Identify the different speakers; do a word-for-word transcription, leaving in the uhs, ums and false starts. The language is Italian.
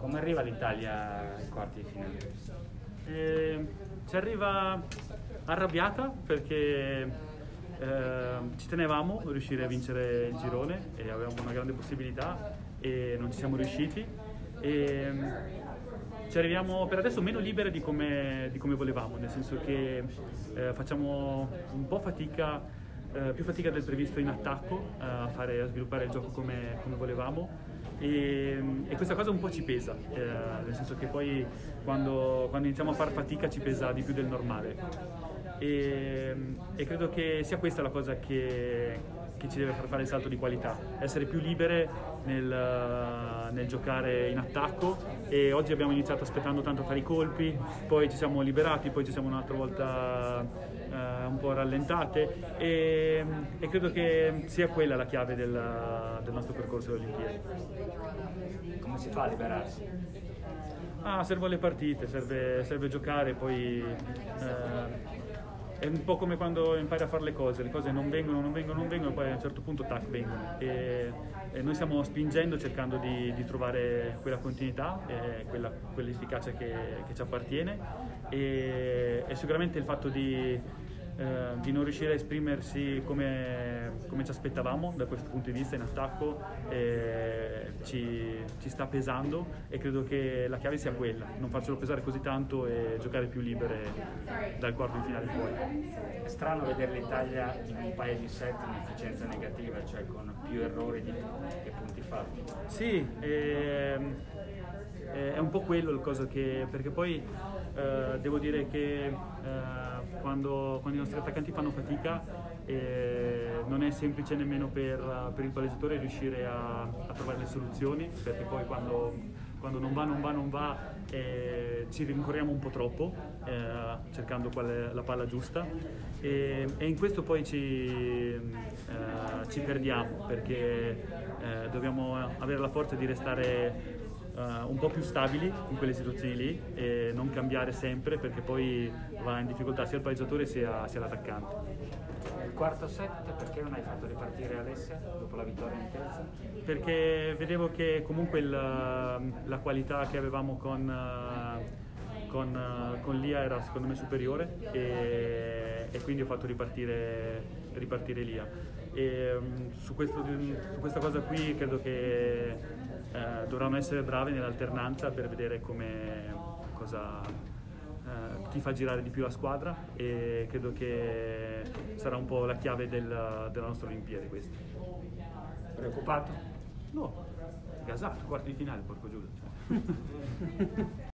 Speaker 1: Come arriva l'Italia ai quarti di finale?
Speaker 2: E ci arriva arrabbiata perché eh, ci tenevamo a riuscire a vincere il girone e avevamo una grande possibilità e non ci siamo riusciti. E ci arriviamo per adesso meno libere di come, di come volevamo, nel senso che eh, facciamo un po' fatica, eh, più fatica del previsto in attacco eh, a, fare, a sviluppare il gioco come, come volevamo. E, e questa cosa un po' ci pesa, eh, nel senso che poi quando, quando iniziamo a far fatica ci pesa di più del normale e, e credo che sia questa la cosa che, che ci deve far fare il salto di qualità, essere più libere nel, nel giocare in attacco. E oggi abbiamo iniziato aspettando tanto a fare i colpi, poi ci siamo liberati, poi ci siamo un'altra volta eh, un po' rallentate e, e credo che sia quella la chiave del, del nostro percorso alle Olimpiadi.
Speaker 1: Come si fa a liberarsi?
Speaker 2: Ah, servono le partite, serve, serve giocare, poi eh, è un po' come quando impari a fare le cose, le cose non vengono, non vengono, non vengono, poi a un certo punto tac, vengono. E, e noi stiamo spingendo, cercando di, di trovare quella continuità, eh, quella, quell'efficacia che, che ci appartiene e, e sicuramente il fatto di Eh, di non riuscire a esprimersi come, come ci aspettavamo da questo punto di vista in attacco eh, ci, ci sta pesando e credo che la chiave sia quella, non farcelo pesare così tanto e giocare più libere dal quarto di finale in poi.
Speaker 1: È strano vedere l'Italia in un paio di set in efficienza negativa, cioè con più errori di che punti fatti.
Speaker 2: Sì, ehm, è un po' quello il cosa che, perché poi eh, devo dire che eh, quando, quando i nostri attaccanti fanno fatica eh, non è semplice nemmeno per, per il palleggiatore riuscire a, a trovare le soluzioni, perché poi quando, quando non va, non va, non va eh, ci rincorriamo un po' troppo eh, cercando qual è la palla giusta e, e in questo poi ci, eh, ci perdiamo perché eh, dobbiamo avere la forza di restare Uh, un po' più stabili in quelle situazioni lì e non cambiare sempre perché poi va in difficoltà sia il palleggiatore sia, sia l'attaccante.
Speaker 1: Il quarto set perché non hai fatto ripartire Alessia dopo la vittoria in terza?
Speaker 2: Perché vedevo che comunque il, la qualità che avevamo con, uh, con, uh, con Lia era secondo me superiore e, e quindi ho fatto ripartire, ripartire Lia. E, um, su, questo, su questa cosa qui credo che Eh, dovranno essere brave nell'alternanza per vedere come, cosa eh, ti fa girare di più la squadra e credo che sarà un po' la chiave del, della nostra Olimpiade questa.
Speaker 1: Preoccupato?
Speaker 2: No, gasato, quarti di finale, porco Giuda.